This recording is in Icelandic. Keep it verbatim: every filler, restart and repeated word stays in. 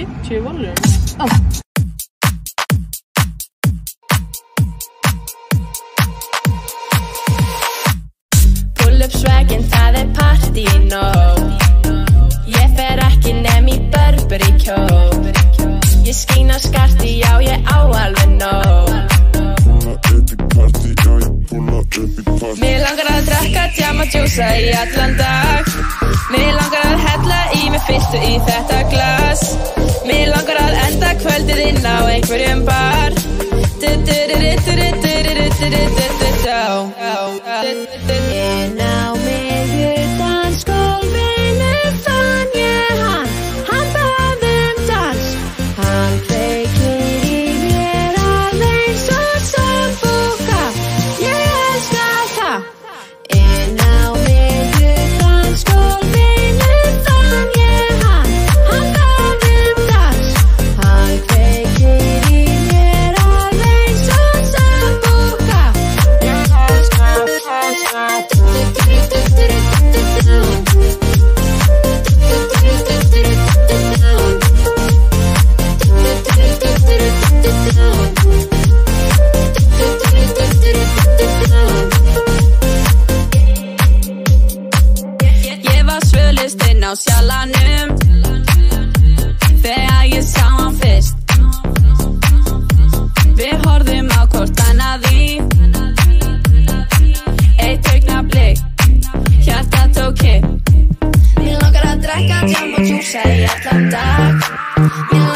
fimmtíu voljum. Ó. Pull upp swaginn, það er partí í nótt. Ég fer ekki nem í Burberry kjól. Ég skína skarti, já ég á alveg nóg. Pulla upp í partí, já ég pulla upp í partí. Mig langar að drekka, djama, djúsa í allan dag. Mig langar að hella í mig fylltu í þetta glas. Mig langar að enda kvöldið inn á einhverjum bar. Inn á miðju dansgólfinu fann ég hann. Hann bað um dans. Hann kveikir í mér alveg eins og SAMBUCA. Ég elska það. Inn á miðju dansgólfinu fann ég hann. Hann bað um dans. Hann kveikir í mér alveg eins og SAMBUCA. Ég elska það. Ég var svölust inn á sjallanum þegar ég sá hann fyrst. Við horfðum á hvort annað í eitt augnablik, hjartað tók kipp. Mig langar að drekka, djamma og djúsa í allan dag. Mig